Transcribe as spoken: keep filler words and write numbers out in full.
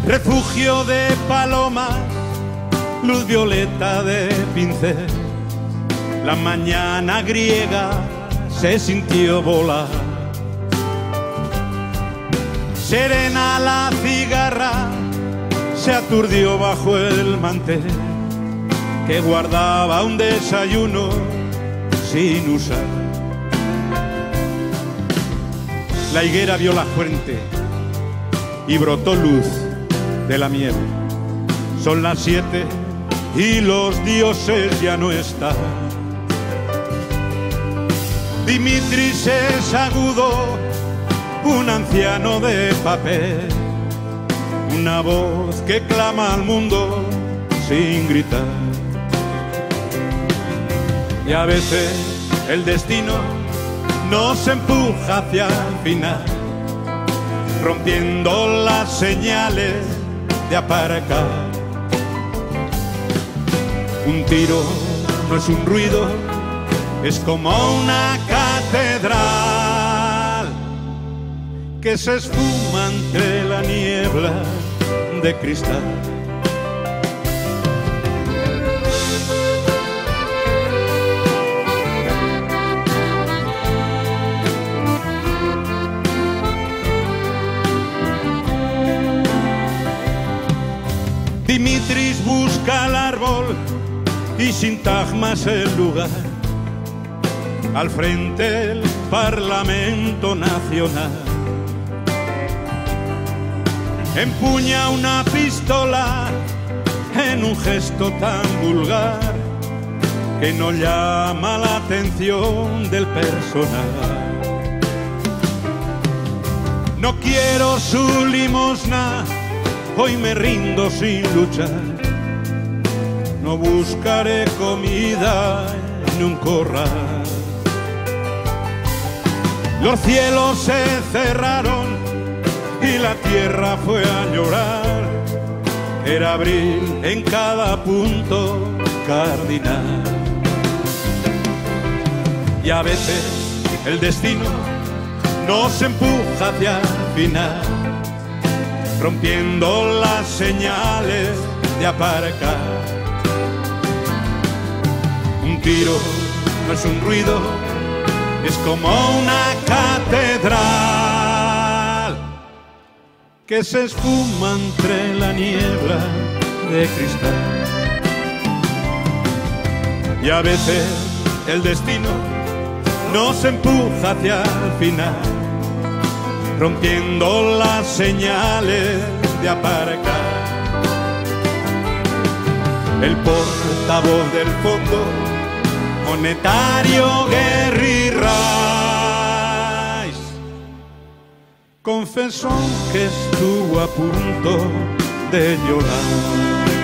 refugio de palomas, luz violeta de pincel. La mañana griega se sintió volar. Serena la cigarra se aturdió bajo el mantel que guardaba un desayuno sin usar. La higuera vio la fuente y brotó luz de la miel. Son las siete y los dioses ya no están. Dimitris es agudo, un anciano de papel, una voz que clama al mundo sin gritar. Y a veces el destino nos empuja hacia el final, rompiendo las señales de aparcar. Un tiro no es un ruido, es como una catedral que se esfuma entre la niebla de cristal. Dimitris busca el árbol y sintagmas el lugar. Al frente del Parlamento Nacional empuña una pistola en un gesto tan vulgar que no llama la atención del personal. No quiero su limosna, hoy me rindo sin luchar. No buscaré comida en un corral. Los cielos se cerraron y la tierra fue a llorar. Era abril en cada punto cardinal. Y a veces el destino nos empuja hacia el final, rompiendo las señales de aparcar. Un tiro no es un ruido, es como una catedral que se esfuma entre la niebla de cristal. Y a veces el destino nos empuja hacia el final, rompiendo las señales de aparcar. El portavoz del Fondo Monetario Gary Rice confesó que estuvo a punto de llorar.